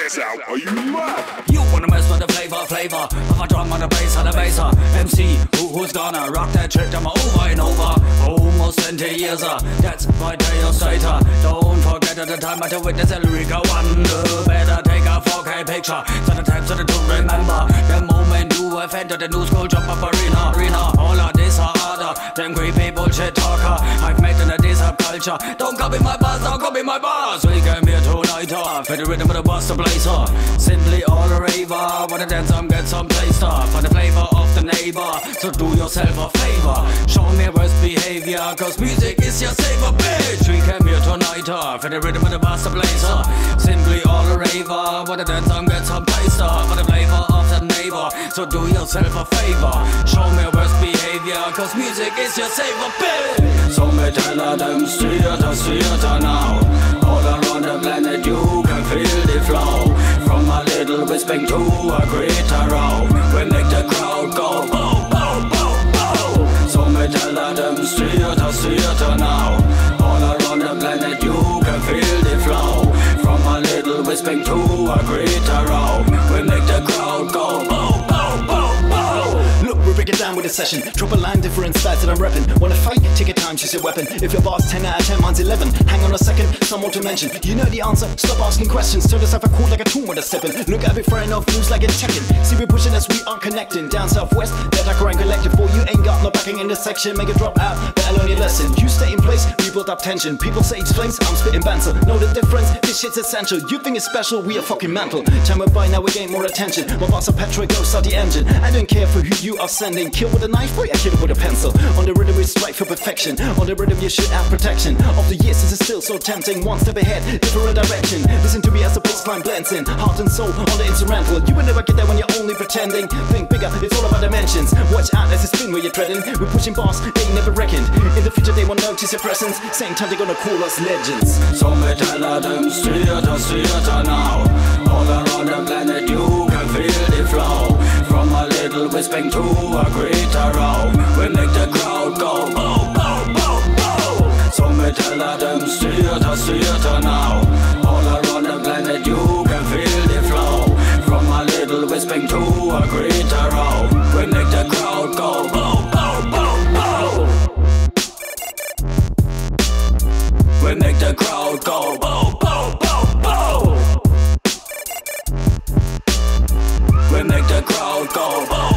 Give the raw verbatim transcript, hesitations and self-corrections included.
this out, are you mad? You wanna mess with the flavor, flavor of a drum on the bass, on the baser. M C, who, who's gonna rock that shit them over and over? Almost twenty years, uh, that's my day of STRAIGHTA. Don't forget at the time I to witness a lyrical wonder. Better take a four K picture, so the times so the to remember. The moment you have entered the new school jump up arena, arena. All of this are harder, them creepy bullshit talker. I've made in a DEZHAT culture. Don't copy my bars, don't copy my bars. We came here tonight, uh, for the rhythm of the buster blazer. Simply all a raver, wanna dance some, get some taster. For the flavor of the neighbor, so do yourself a favor. Show me worst behavior, cause music is your saver, bitch. We came here tonight, uh, for the rhythm of the buster blazer. Simply all a raver, wanna dance some, get some taster. For the flavor of the neighbor, so do yourself a favor. Show me worst behavior, cause music is your saver, bitch. So me tell them STRAIGHTA, STRAIGHTA now. All around the planet you can feel the flow. From a little whispering to a greater row. We make the crowd go bow, bow, bow, bow. So me tell them STRAIGHTA, STRAIGHTA now. All around the planet you can feel the flow. From a little whispering to a greater row. We make the crowd go bow, bow, bow, bow. Look, we break it down with a session. Drop a line, different styles that I'm rapping. Wanna fight? Take your time, choose your weapon. If your bar's ten out of ten, mine's eleven. Hang on a second, some more to mention. You know the answer, stop asking questions. Turn yourself a cool like a tomb with a steppin'. Look at every friend of news like it's checking. See we pushing as we are connecting. Down southwest, that I grind collective. For you ain't got no backing in this section. Make it drop out, better learn your lesson. You stay in place, we build up tension. People say it's flames, I'm spitting banter. Know the difference, this shit's essential. You think it's special, we are fucking mental. Time went by, now we gain more attention. My box of petrol goes start the engine. I don't care for who you are sending. Kill with a knife, boy, I kill with a pencil. On the rhythm we strike for perfection. On the rhythm you should have protection. Of the years this is still so tempting. One step ahead, different direction. Listen to me as the bassline blends in. Heart and soul on the instrumental. You will never get there when you're only pretending. Think bigger, it's all about dimensions. Watch out as it's spin where you're treading. We're pushing bars, they never reckoned. In the future they won't notice your presence. Same time they're gonna call us legends. So me tell them STRAIGHTA, STRAIGHTA now. All around the planet you can feel the flow. From a little whispering to a greater row. We make the crowd go bow, bow, bow, bow. So me tell them STRAIGHTA, STRAIGHTA now. All around the planet you can feel the flow. From a little whispering to a greater row. We make the crowd go bow, bow, bow, bow. We make the crowd go bow, bow, bow, bow. We make the crowd go bow.